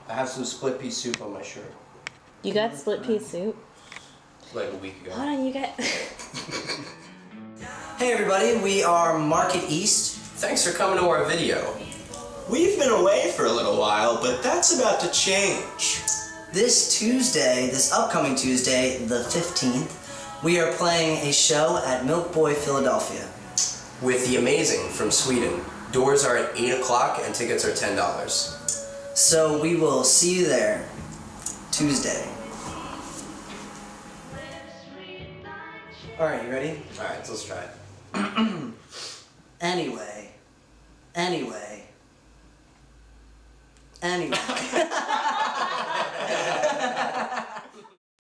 I have some split pea soup on my shirt. You got split pea soup? Like a week ago. Hold on, you got... Hey everybody, we are Market East. Thanks for coming to our video. We've been away for a little while, but that's about to change. This upcoming Tuesday, the 15th, we are playing a show at Milkboy Philadelphia. With the Amazing from Sweden. Doors are at 8 o'clock and tickets are $10. So we will see you there, Tuesday. Alright, you ready? Alright, so let's try it. Anyway.